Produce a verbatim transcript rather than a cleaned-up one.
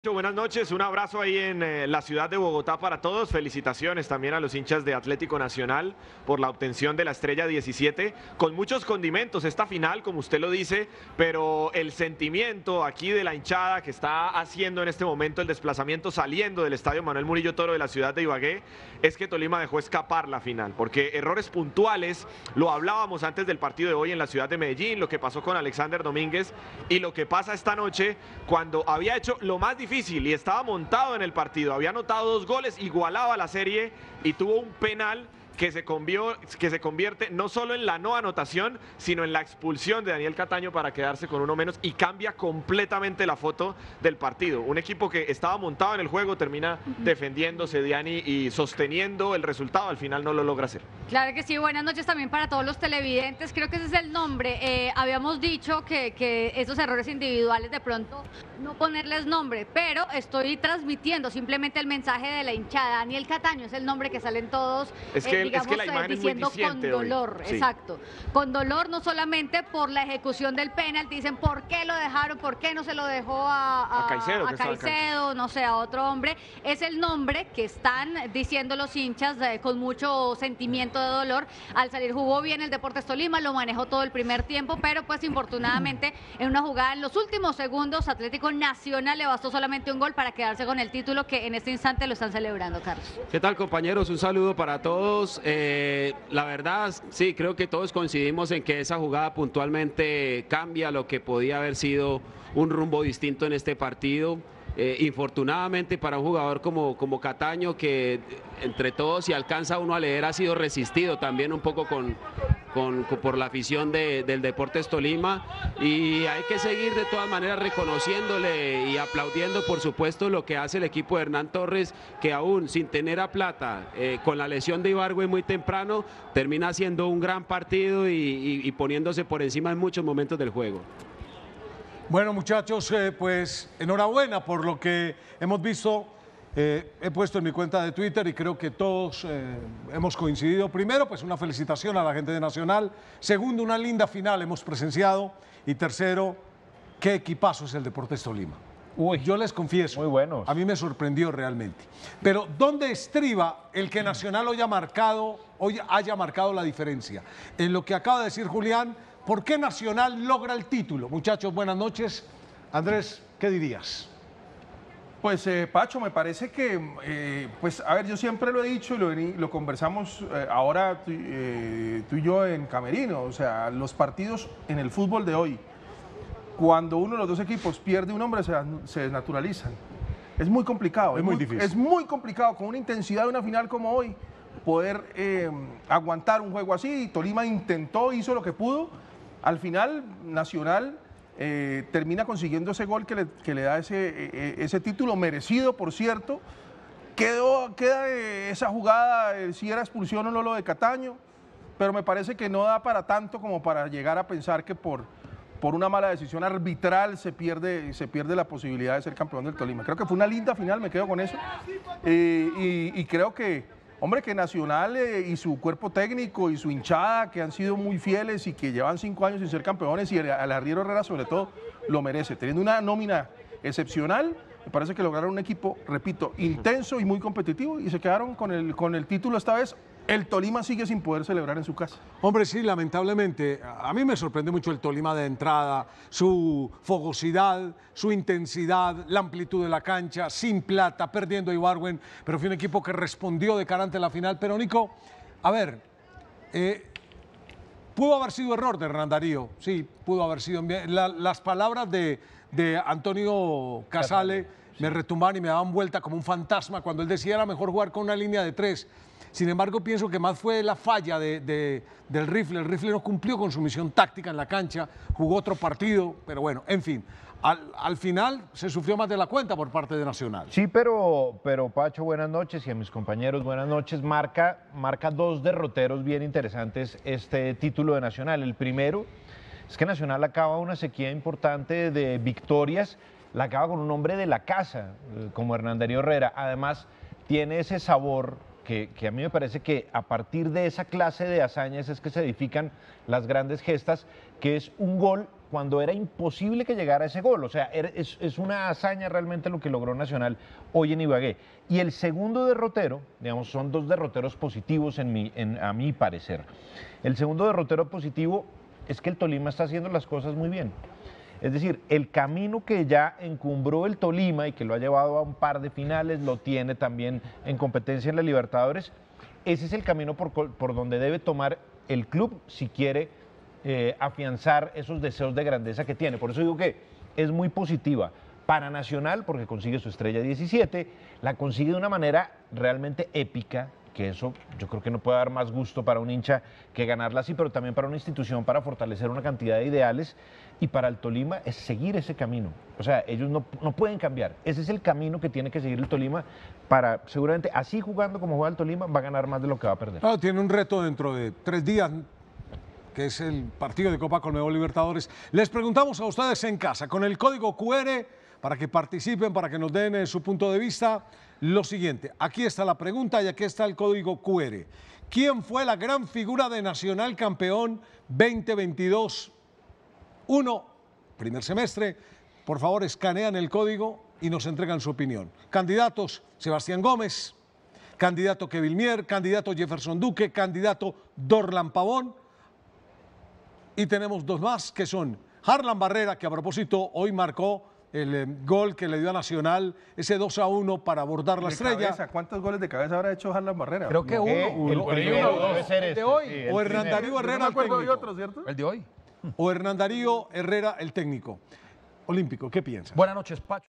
Buenas noches, un abrazo ahí en eh, la ciudad de Bogotá para todos. Felicitaciones también a los hinchas de Atlético Nacional por la obtención de la estrella diecisiete. Con muchos condimentos esta final, como usted lo dice, pero el sentimiento aquí de la hinchada que está haciendo en este momento el desplazamiento saliendo del estadio Manuel Murillo Toro de la ciudad de Ibagué es que Tolima dejó escapar la final, porque errores puntuales, lo hablábamos antes del partido de hoy en la ciudad de Medellín, lo que pasó con Alexander Domínguez y lo que pasa esta noche cuando había hecho lo más difícil y estaba montado en el partido, había anotado dos goles, igualaba la serie y tuvo un penal que se, convió, que se convierte no solo en la no anotación, sino en la expulsión de Daniel Cataño para quedarse con uno menos y cambia completamente la foto del partido. Un equipo que estaba montado en el juego termina defendiéndose, Diani, y sosteniendo el resultado, al final no lo logra hacer. Claro que sí, buenas noches también para todos los televidentes, creo que ese es el nombre. Eh, habíamos dicho que, que esos errores individuales de pronto no ponerles nombre, pero estoy transmitiendo simplemente el mensaje de la hinchada. Daniel Cataño es el nombre que salen todos. Es que eh, digamos, es que la imagen diciendo es muy con dolor, hoy. Sí. Exacto, con dolor no solamente por la ejecución del penalti, dicen por qué lo dejaron, por qué no se lo dejó a, a, a Caicedo, a Caicedo no sé, a otro hombre, es el nombre que están diciendo los hinchas eh, con mucho sentimiento de dolor. Al salir jugó bien el Deportes Tolima, lo manejó todo el primer tiempo, pero pues infortunadamente en una jugada en los últimos segundos Atlético Nacional le bastó solamente un gol para quedarse con el título que en este instante lo están celebrando, Carlos. ¿Qué tal, compañeros? Un saludo para todos. Eh, la verdad, sí, creo que todos coincidimos en que esa jugada puntualmente cambia lo que podía haber sido un rumbo distinto en este partido. Eh, infortunadamente para un jugador como, como Cataño, que entre todos, si alcanza uno a leer, ha sido resistido también un poco con, con, con por la afición de, del Deportes Tolima, y hay que seguir de todas maneras reconociéndole y aplaudiendo, por supuesto, lo que hace el equipo de Hernán Torres, que aún sin tener a Plata, eh, con la lesión de Ibargüen muy temprano, termina haciendo un gran partido y, y, y poniéndose por encima en muchos momentos del juego. Bueno, muchachos, eh, pues enhorabuena por lo que hemos visto. Eh, he puesto en mi cuenta de Twitter y creo que todos eh, hemos coincidido. Primero, pues una felicitación a la gente de Nacional. Segundo, una linda final hemos presenciado. Y tercero, qué equipazo es el Deportes Tolima. Uy, yo les confieso, muy buenos. A mí me sorprendió realmente. Pero ¿dónde estriba el que Nacional hoy, ha marcado, hoy haya marcado la diferencia? En lo que acaba de decir Julián. ¿Por qué Nacional logra el título? Muchachos, buenas noches. Andrés, ¿qué dirías? Pues, eh, Pacho, me parece que, eh, pues, a ver, yo siempre lo he dicho y lo, lo conversamos eh, ahora tú, eh, tú y yo en Camerino. O sea, los partidos en el fútbol de hoy, cuando uno de los dos equipos pierde un hombre, se, se desnaturalizan. Es muy complicado. Es, es muy, muy difícil. Es muy complicado, con una intensidad de una final como hoy, poder eh, aguantar un juego así. Tolima intentó, hizo lo que pudo. Al final, Nacional eh, termina consiguiendo ese gol que le, que le da ese, eh, ese título, merecido, por cierto. Quedó, queda eh, esa jugada, eh, si era expulsión o no lo de Cataño, pero me parece que no da para tanto como para llegar a pensar que por, por una mala decisión arbitral se pierde, se pierde la posibilidad de ser campeón del Tolima. Creo que fue una linda final, me quedo con eso. Eh, y, y creo que... Hombre, que Nacional eh, y su cuerpo técnico y su hinchada, que han sido muy fieles y que llevan cinco años sin ser campeones, y el, el Arriero Herrera sobre todo lo merece. Teniendo una nómina excepcional, me parece que lograron un equipo, repito, intenso y muy competitivo, y se quedaron con el, con el título esta vez. El Tolima sigue sin poder celebrar en su casa. Hombre, sí, lamentablemente. A mí me sorprende mucho el Tolima de entrada, su fogosidad, su intensidad, la amplitud de la cancha, sin Plata, perdiendo a Ibargüen, pero fue un equipo que respondió de cara ante la final. Pero, Nico, a ver, eh, pudo haber sido error de Hernán Darío, sí, pudo haber sido. La, las palabras de, de Antonio Casale me retumbaban y me daban vuelta como un fantasma cuando él decía era mejor jugar con una línea de tres. Sin embargo, pienso que más fue la falla de, de, del rifle. El rifle no cumplió con su misión táctica en la cancha, jugó otro partido, pero bueno, en fin. Al, al final se sufrió más de la cuenta por parte de Nacional. Sí, pero, pero Pacho, buenas noches, y a mis compañeros, buenas noches. Marca, marca dos derroteros bien interesantes este título de Nacional. El primero es que Nacional acaba una sequía importante de victorias, la acaba con un hombre de la casa, como Hernán Darío Herrera. Además, tiene ese sabor que, que a mí me parece que a partir de esa clase de hazañas es que se edifican las grandes gestas, que es un gol cuando era imposible que llegara ese gol. O sea, era- es, es una hazaña realmente lo que logró Nacional hoy en Ibagué. Y el segundo derrotero, digamos, son dos derroteros positivos en mi, en, a mi parecer. El segundo derrotero positivo es que el Tolima está haciendo las cosas muy bien. Es decir, el camino que ya encumbró el Tolima y que lo ha llevado a un par de finales, lo tiene también en competencia en la Libertadores, ese es el camino por, col- por donde debe tomar el club si quiere eh, afianzar esos deseos de grandeza que tiene. Por eso digo que es muy positiva para Nacional porque consigue su estrella diecisiete, la consigue de una manera realmente épica, que eso yo creo que no puede dar más gusto para un hincha que ganarla así, pero también para una institución para fortalecer una cantidad de ideales, y para el Tolima es seguir ese camino. O sea, ellos no, no pueden cambiar. Ese es el camino que tiene que seguir el Tolima para, seguramente, así jugando como juega el Tolima, va a ganar más de lo que va a perder. Claro, tiene un reto dentro de tres días, que es el partido de Copa Conmebol Libertadores. Les preguntamos a ustedes en casa, con el código Q R, para que participen, para que nos den eh, su punto de vista, lo siguiente. Aquí está la pregunta y aquí está el código Q R. ¿Quién fue la gran figura de Nacional campeón veinte veintidós? Uno, primer semestre. Por favor, escanean el código y nos entregan su opinión. Candidatos: Sebastián Gómez, candidato Kevin Mier, candidato Jefferson Duque, candidato Dorlan Pavón. Y tenemos dos más, que son Harlan Barrera, que a propósito hoy marcó el eh, gol que le dio a Nacional, ese dos a uno para abordar la De estrella. cabeza, ¿cuántos goles de cabeza habrá hecho Harlan Barrera? Creo que No, uno. Eh, el uno, primero uno, debe ser el este, de hoy. sí, el O Hernán primero. Darío yo no Herrera, me el acuerdo de técnico. otro, ¿cierto? El de hoy. O Hernán Darío Herrera, el técnico. Olímpico, ¿qué piensa? Buenas noches, Pacho.